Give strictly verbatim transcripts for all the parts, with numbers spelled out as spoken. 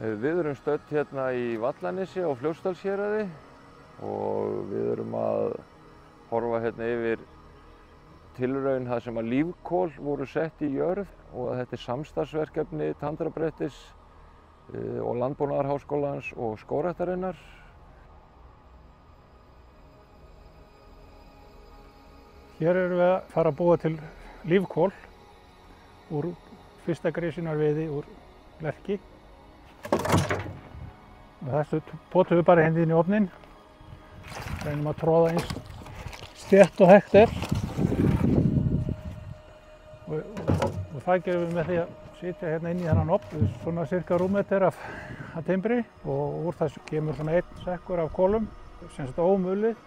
Við erum stödd hérna í Vallanesi á Fljótsdalshéraði og við erum að horfa hérna yfir tilraun þar sem að lífkol voru sett í jörð og þetta er samstarfsverkefni Tandrabrettis og Landbúnaðarháskólans og Skógræktarinnar. Hér erum við að fara að búa til lífkol úr fyrsta grísinarveiði úr lerki. Og þessu potum við bara hendið inn í ofninn. Reynum að tróða eins stétt og hægt er. Og, og, og það gerum við með því að sitja hérna inn í þennan ofn, svona cirka rúmmeter af, af timbri, og úr þessu kemur svona einn sekkur af kolum, sem sagt ómulið.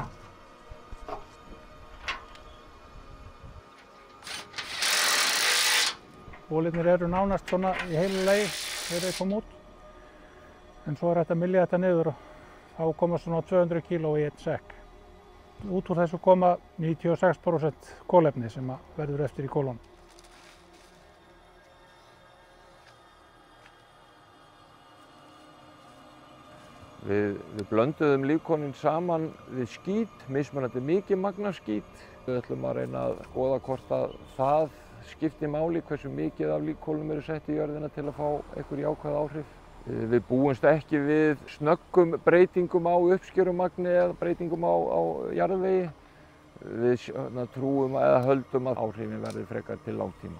Kolirnir eru nánast svona í heilu lagi þegar þeir koma út. En svo er hægt að mylja þetta niður og þá koma svona tvö hundruð kíló í einn sekk. Út úr þessu koma níutíu og sex prósent kolefni sem verður eftir í kolunum. Við, við blönduðum lífkolin saman við skít, mismunandi mikið magn af skít. Við ætlum að reyna að skoða hvort að það skipti máli hversu mikið af lífkolum eru sett í jörðina til að fá einhver jákvæð áhrif. Við búumst ekki við snöggum breytingum á uppskerumagni eða breytingum á, á jarðvegi. Við trúum eða höldum að áhrifin verði frekar til langtíma.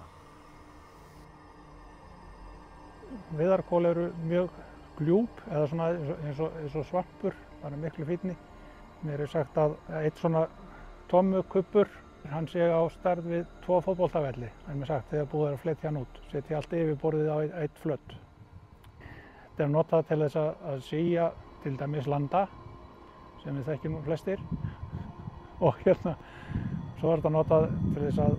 Viðarkol eru mjög gljúp eða svona eins og, eins og svampur, bara miklu fínni. Mér er sagt að eitt svona tommukubbur, hann sé á stærð við tvo fótboltavelli, en mér sagt þegar búið er að fletja hann út, setja allt yfirborðið á eitt flöt. Þetta er notað til þess að, að sía til dæmis landa, sem við þekkjum nú flestir, og hérna, svo er þetta notað til þess að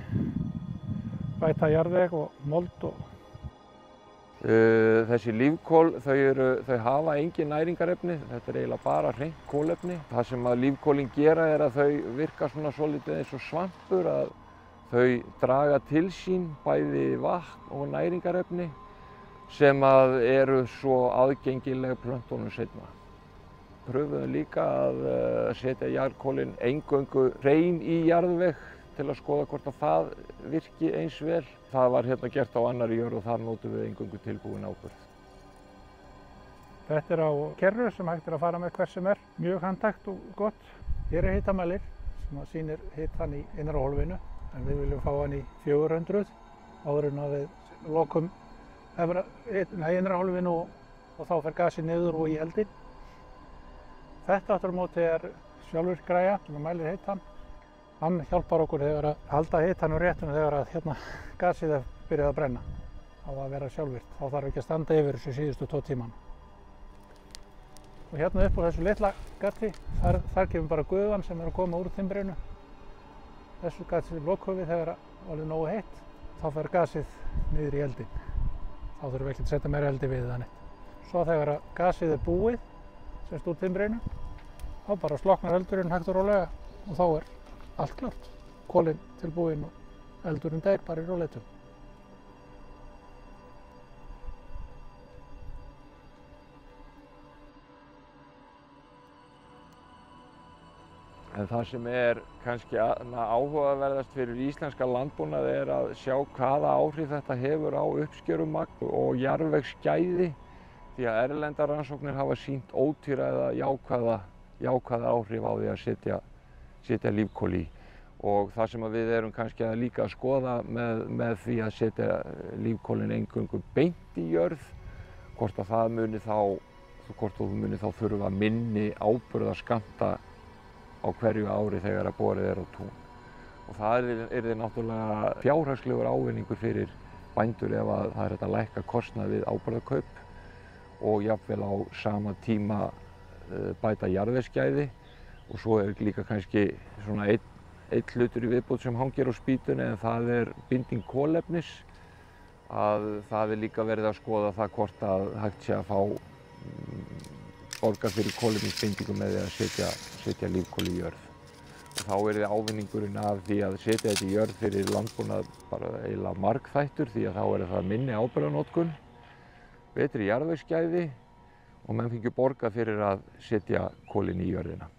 bæta jarðveg og mold. Og... Uh, þessi lífkol, þau, eru, þau hafa engin næringarefni, þetta er eiginlega bara hreint kolefni. Það sem að lífkolin gera er að þau virka svona svolítið eins og svampur, að þau draga til sín bæði vatn og næringarefni sem að eru svo aðgengileg plöntunum seinna. Pröfuðum líka að setja jarðkolin eingöngu hrein í jarðveg til að skoða hvort að það virki eins vel. Það var hérna gert á annarri jörð og þar notum við eingöngu tilbúin áburð. Þetta er á kerru sem hægt er að fara með hver sem er. Mjög handtækt og gott. Hér er hitamælir sem sýnir hitann í innra hólfinu, en við viljum fá hann í fjögur hundruð áður en að við lokum innra hólfinu og, og þá fer gasið niður og í eldinn. Þetta aftur á móti er sjálfvirk græja sem mælir hitann. Hann hjálpar okkur þegar að halda hitanum réttum þegar að hérna, gasið er byrjað að brenna á að vera sjálfvirkt. Þá þarf ekki að standa yfir þessu síðustu tvo tíman. Og hérna upp á þessu litla gati, þar, þar kemur bara gufan sem er að koma úr timbrinu. Þessu gati lokum við þegar það er nógu heitt, þá fer gasið niður í eldinn. Þá þurfum við ekki að setja meira eldi við þannig. Svo þegar að gasið er búið, semst úr timbrinu, þá bara sloknar eldurinn hægt og rólega og þá er allt klárt. Kolinn tilbúinn og eldurinn deyr bara í róleitum. En það sem er kannski áhugaverðast fyrir íslenska landbúnað er að sjá hvaða áhrif þetta hefur á uppskerumagn og jarðvegsgæði, því að erlendar rannsóknir hafa sýnt ótvíræða jákvæða, jákvæða áhrif á því að setja, setja lífkol í. Og það sem við erum kannski að líka að skoða með, með því að setja lífkolin eingöngu beint í jörð, hvort að það muni þá, hvort þú muni þá þurfa minni áburðarskammta á hverju ári þegar að borið er á tún. Og það er, er náttúrulega fjárhagslegur ávinningur fyrir bændur ef að það er hægt að lækka kostnað við áburðarkaup og jafnvel á sama tíma bæta jarðvegsgæði. Og svo er líka kannski svona einn einn hlutur í viðbót sem hangir á spýtunni, en það er binding kolefnis. Að það er líka verið að skoða það hvort að hægt sé að fá borga fyrir kolefnisbindingu með því að setja, setja lífkol í jörð. Og þá er það ávinningurinn af því að setja þetta í jörð fyrir landbúnað bara eiginlega margþættur, því að þá er það minni áburðarnotkun. betri jarðvegsgæði og menn fengju borgað fyrir að setja kolin í jörðina.